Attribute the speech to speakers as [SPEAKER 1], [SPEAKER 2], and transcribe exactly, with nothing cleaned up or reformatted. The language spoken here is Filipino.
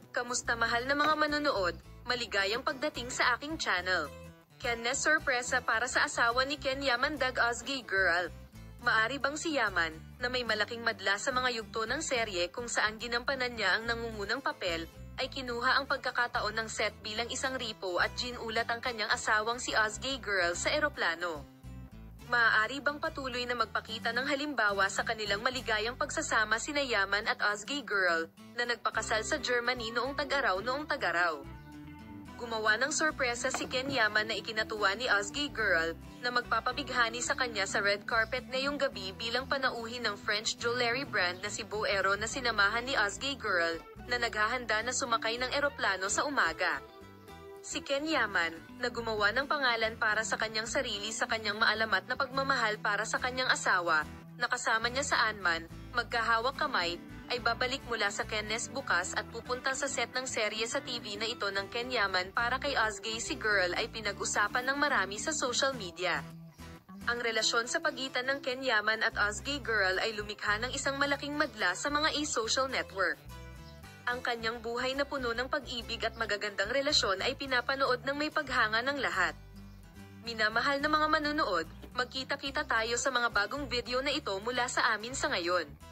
[SPEAKER 1] Kamusta mahal na mga manonood, maligayang pagdating sa aking channel. Ken na sorpresa para sa asawa ni Ken Yaman Dag Ozgie Girl. Maari bang si Yaman, na may malaking madla sa mga yugto ng serye kung saan ginampanan niya ang nangungunang papel, ay kinuha ang pagkakataon ng set bilang isang ripo at ginulat ang kanyang asawang si Ozgie Girl sa eroplano? Maaari bang patuloy na magpakita ng halimbawa sa kanilang maligayang pagsasama sina Yaman at Ozgie Girl, na nagpakasal sa Germany noong tag-araw noong tag-araw? Gumawa ng sorpresa si Ken Yaman na ikinatuwa ni Ozgie Girl, na magpapabighani sa kanya sa red carpet ngayong gabi bilang panauhin ng French jewelry brand na si Boero na sinamahan ni Ozgie Girl, na naghahanda na sumakay ng eroplano sa umaga. Si Ken Yaman, na gumawa ng pangalan para sa kanyang sarili sa kanyang maalamat na pagmamahal para sa kanyang asawa, na kasama niya saan man, magkahawak kamay, ay babalik mula sa Cannes bukas at pupunta sa set ng serye sa T V na ito ng Ken Yaman para kay Ozgie si Girl ay pinag-usapan ng marami sa social media. Ang relasyon sa pagitan ng Ken Yaman at Ozgie Girl ay lumikha ng isang malaking madla sa mga e-social network. Ang kanyang buhay na puno ng pag-ibig at magagandang relasyon ay pinapanood ng may paghanga ng lahat. Minamahal na mga manonood, magkita-kita tayo sa mga bagong video na ito mula sa amin sa ngayon.